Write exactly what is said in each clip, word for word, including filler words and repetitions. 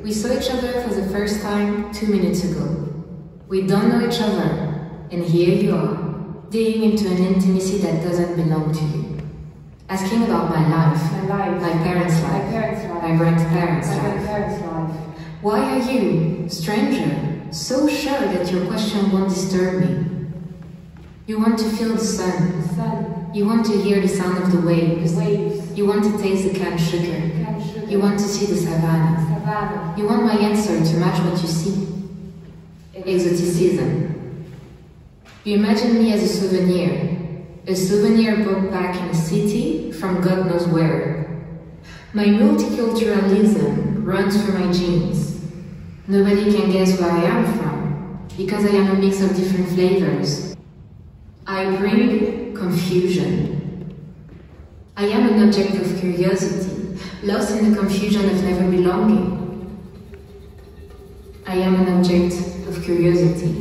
We saw each other for the first time two minutes ago. We don't know each other, and here you are, digging into an intimacy that doesn't belong to you. Asking about my life, my, life. my parents' life, my, parents life. my grandparents' my life. grandparents' life. Why are you, stranger, so sure that your question won't disturb me? You want to feel the sun. The sun. You want to hear the sound of the waves. The waves. You want to taste the cane sugar. Cane sugar. You want to see the savannah. Savannah. You want my answer to match what you see. Exoticism. You imagine me as a souvenir. A souvenir brought back in a city from God knows where. My multiculturalism runs through my genes. Nobody can guess where I am from, because I am a mix of different flavors. I bring confusion. I am an object of curiosity, lost in the confusion of never belonging. I am an object of curiosity.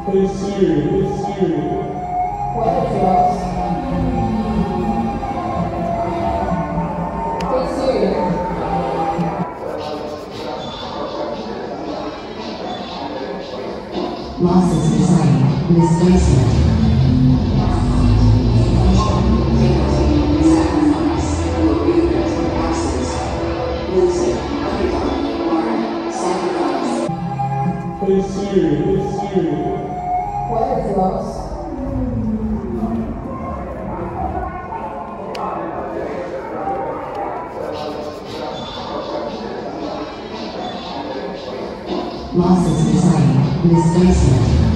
Losses design, misplacement. Sacrifice, bereavement, absence, losing, underdog, warrant, sacrifice. What is loss? Losses design, misplacement.